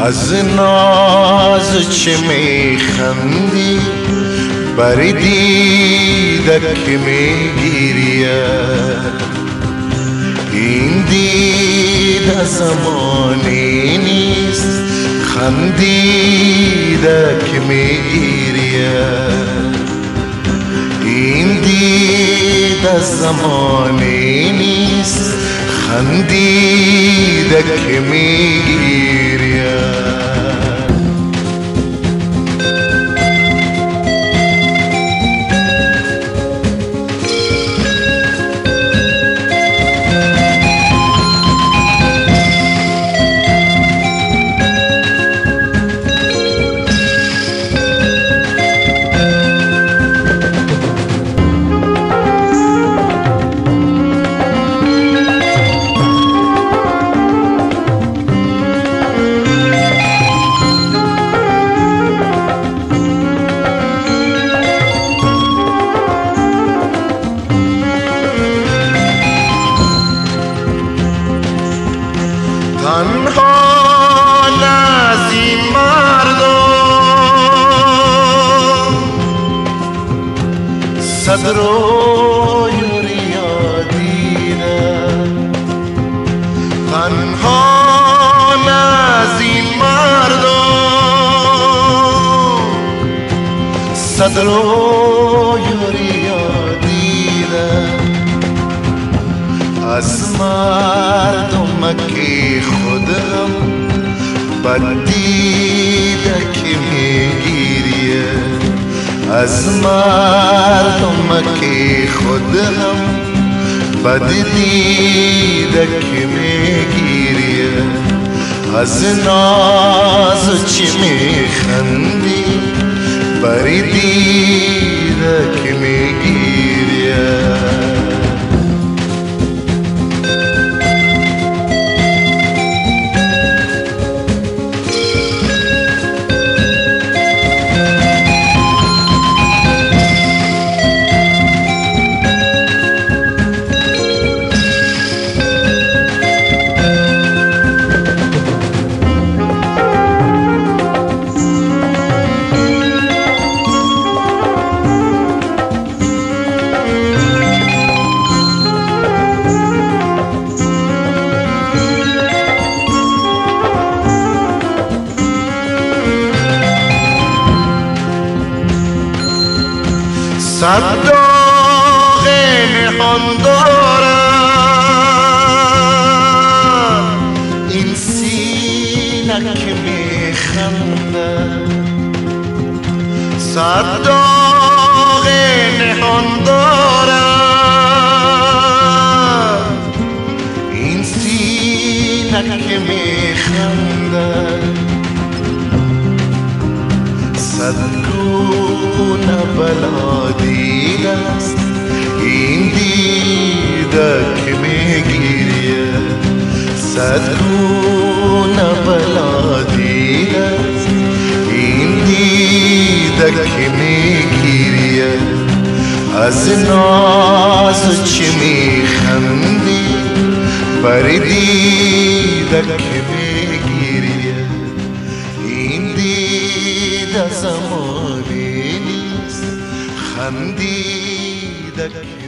از ناز چه میخندی بر دیدک میگیرید این دید از زمانی نیست خندیدک میگیرید این دید از زمانی نیست خندیدک میگیرید صد روی ریادیدم تنها از این مردم صد روی ریادیدم از مردم که خودم بد دیدک میگیریم از مردم که خودم بد دیدک میگیریم از ناز چی میخندی بر دیدک میگیریم صد داغ نهان دارم این سینه که میخنده صد داغ نهان دارم این سینه که میخنده صد گونه بلا دیده است این دیدک میگیرید صد گونه بلا دیده است این دیدک میگیرید از ناز چی میخندی بر دیدک میگیرید این دید زمانی نیست خندیدک